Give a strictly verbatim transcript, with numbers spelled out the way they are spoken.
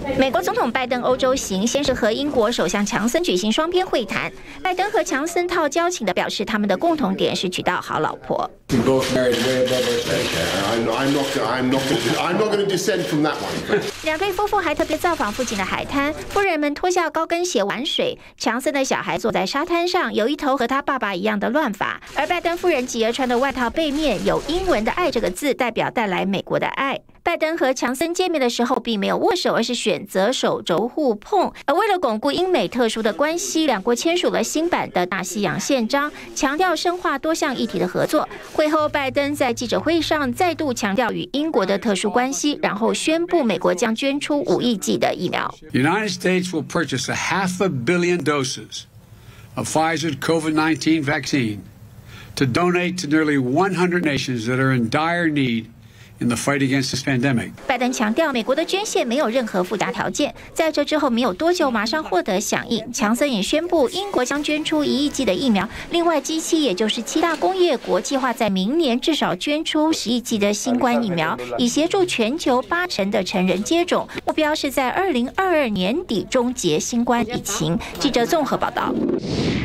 美国总统拜登欧洲行先是和英国首相强森举行双边会谈。拜登和强森套交情的表示，他们的共同点是娶到好老婆。 We both married way above our station. I'm, I'm not. I'm not. I'm not going to descend from that one. 两对夫妇还特别造访附近的海滩，夫人们脱下高跟鞋玩水。强森的小孩坐在沙滩上，有一头和他爸爸一样的乱发。而拜登夫人吉儿穿的外套背面有英文的“爱”这个字，代表带来美国的爱。拜登和强森见面的时候并没有握手，而是选择手肘互碰。而为了巩固英美特殊的关系，两国签署了新版的大西洋宪章，强调深化多项议题的合作。会后，拜登在记者会上再度强调与英国的特殊关系，然后宣布美国将捐出五亿剂的疫苗。 The United States will purchase a half a billion doses of Pfizer's COVID nineteen vaccine to donate to nearly one hundred nations that are in dire need.In the fight against this pandemic. 拜登强调，美国的捐献没有任何附加条件。在这之后没有多久，马上获得响应。强森也宣布，英国将捐出一亿剂的疫苗。另外，G 七也就是七大工业国计划在明年至少捐出十亿剂的新冠疫苗，以协助全球八成的成人接种。目标是在二零二二年底终结新冠疫情。记者综合报道。